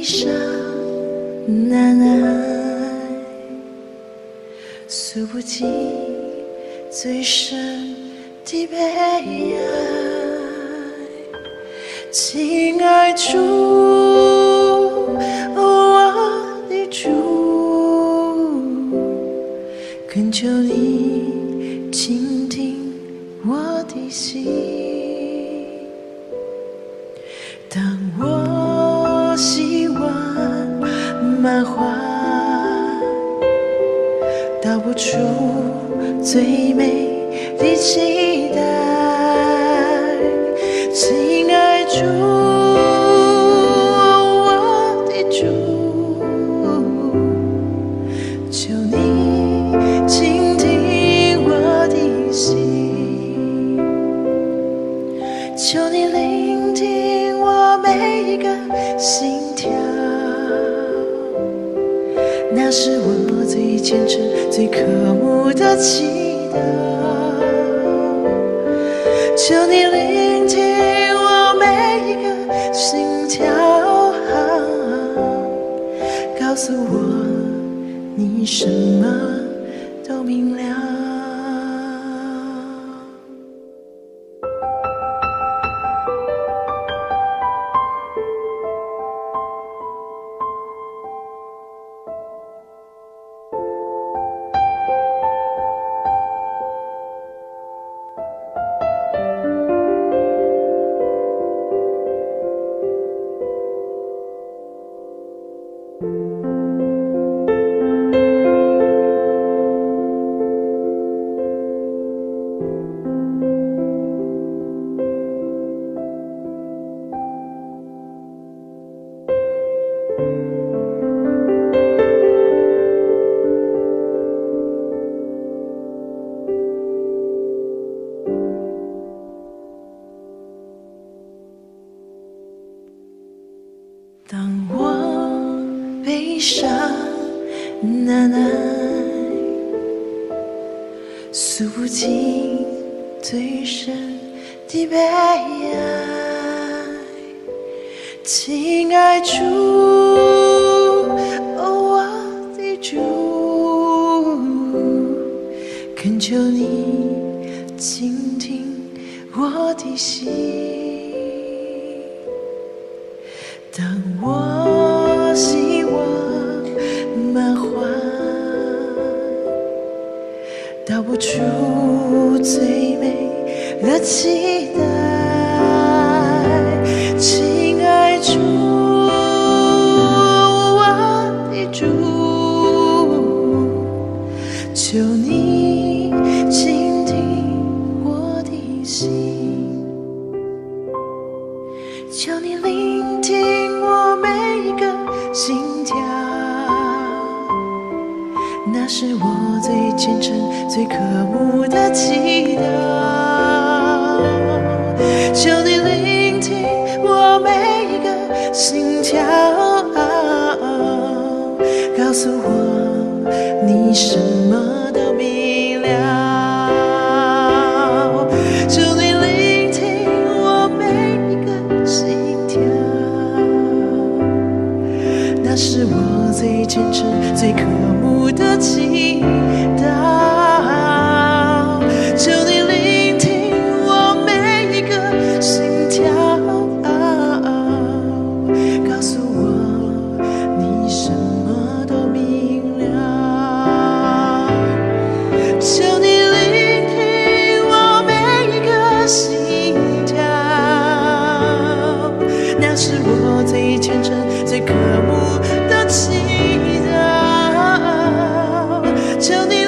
伤难挨，诉不尽最深的悲哀。亲爱主，我的主，恳求你倾听我的心。当我希望满怀，道不出最美的期待。亲爱主，我的主，求你倾听我的心，求你聆听我每一个心跳，那是我最虔诚、最渴慕的祈祷。求你聆听我每一个心跳，告诉我你什么都明了。当我悲伤难挨，诉不尽最深的悲哀。亲爱主，我的主，恳求你倾听我的心。当我希望满怀，道不出最美的期待。亲爱主，我的主，求你倾听我的心，求你聆听我每一个心跳，那是我最虔诚、最渴慕的祈祷。求你聆听我每一个心跳，告诉我你什么都明了。求你聆听我每一个心跳，那是我最虔诚、最渴慕的祈祷。求你聆听我每一个心跳，告诉我你什么都明了。求你聆听我每一个心跳，那是我最虔诚、最渴慕的祈祷。求你